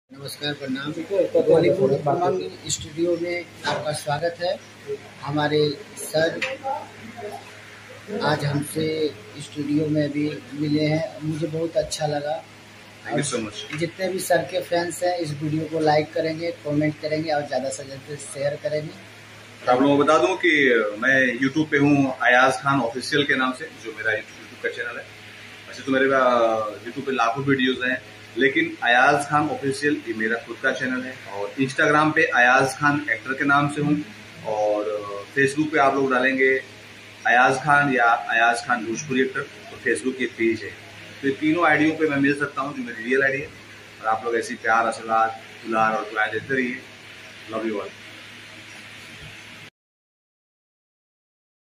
नमस्कार, प्रणाम। बॉलीवुड उमंग स्टूडियो में आपका स्वागत है। हमारे सर आज हमसे स्टूडियो में भी मिले हैं, मुझे बहुत अच्छा लगा। Thank you so much. जितने भी सर के फैंस हैं इस वीडियो को लाइक करेंगे, कमेंट करेंगे और ज़्यादा से ज़्यादा शेयर करेंगे। आप लोगों को बता दूं कि मैं YouTube पे हूँ अयाज खान ऑफिशियल के नाम से, जो मेरा YouTube का चैनल है। वैसे तो मेरे YouTube पे लाखों वीडियोस हैं, लेकिन अयाज खान ऑफिशियल ये मेरा खुद का चैनल है। और इंस्टाग्राम पे अयाज खान एक्टर के नाम से हूँ, और फेसबुक पे आप लोग डालेंगे अयाज खान या अयाज खान भोजपुरी एक्टर, तो फेसबुक ये पेज है। तो ये तीनों आईडियों पे मैं मिल सकता हूँ, जो मेरी रियल आईडी है। और आप लोग ऐसी प्यार, आशीर्वाद, दुलार और दुआएं देते रहिए। Love you all.